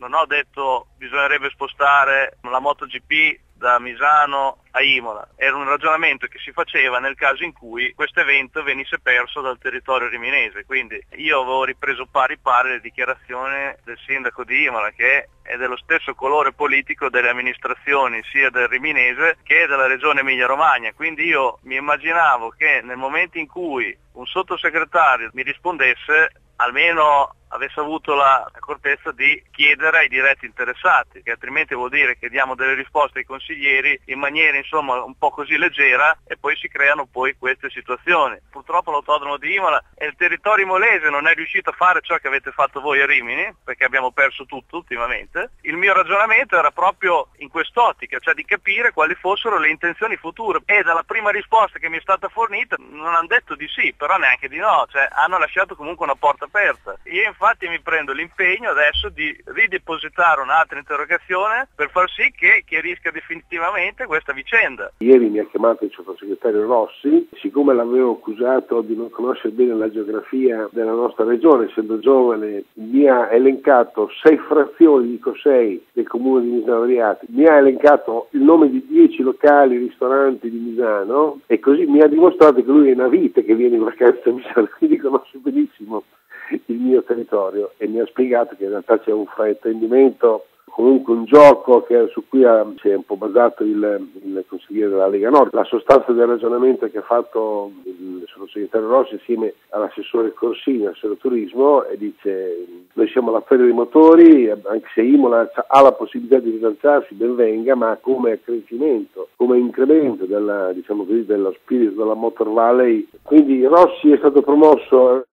non ho detto bisognerebbe spostare la MotoGP da Misano a Imola, era un ragionamento che si faceva nel caso in cui questo evento venisse perso dal territorio riminese, quindi io avevo ripreso pari le dichiarazioni del sindaco di Imola, che è dello stesso colore politico delle amministrazioni sia del riminese che della regione Emilia-Romagna, quindi io mi immaginavo che nel momento in cui un sottosegretario mi rispondesse almeno avesse avuto la accortezza di chiedere ai diretti interessati, che altrimenti vuol dire che diamo delle risposte ai consiglieri in maniera insomma un po' così leggera e poi si creano poi queste situazioni. Purtroppo l'autodromo di Imola e il territorio imolese non è riuscito a fare ciò che avete fatto voi a Rimini, perché abbiamo perso tutto ultimamente. Il mio ragionamento era proprio in quest'ottica, cioè di capire quali fossero le intenzioni future, e dalla prima risposta che mi è stata fornita non hanno detto di sì, però neanche di no, cioè hanno lasciato comunque una porta aperta. Io infatti mi prendo l'impegno adesso di ridepositare un'altra interrogazione per far sì che chiarisca definitivamente questa vicenda. Ieri mi ha chiamato il sottosegretario Rossi, siccome l'avevo accusato di non conoscere bene la geografia della nostra regione, essendo giovane, mi ha elencato 6 frazioni, dico 6, del comune di Misano Adriatico, mi ha elencato il nome di 10 locali, ristoranti di Misano, e così mi ha dimostrato che lui è una vite che viene in vacanza a Misano, quindi conosce benissimo il mio territorio, e mi ha spiegato che in realtà c'è un fraintendimento, comunque un gioco su cui si è un po' basato il consigliere della Lega Nord. La sostanza del ragionamento che ha fatto il sottosegretario Rossi insieme all'assessore Corsini, assessore turismo, e dice: noi siamo la feria dei motori, anche se Imola ha la possibilità di rilanciarsi, ben venga, ma come accrescimento, come incremento dello spirito della Motor Valley. Quindi Rossi è stato promosso